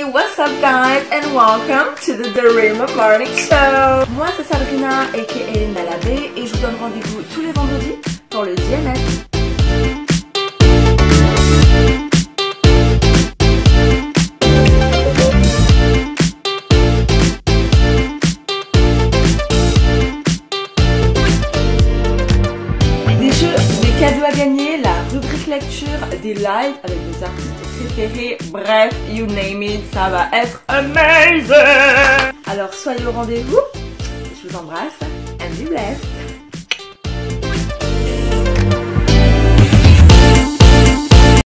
what's up guys and welcome to the Dorhema Morning Show. Moi c'est Sabrina aka Malabé et je vous donne rendez-vous tous les vendredis pour le DMS. Des jeux, des cadeaux à gagner, la rubrique lecture, des lives avec des artistes préférés, bref, you name it, ça va être amazing. Alors soyez au rendez-vous, je vous embrasse and be blessed.